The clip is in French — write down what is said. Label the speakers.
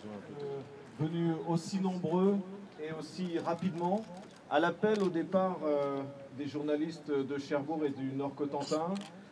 Speaker 1: venus aussi nombreux et aussi rapidement, à l'appel au départ des journalistes de Cherbourg et du Nord Cotentin,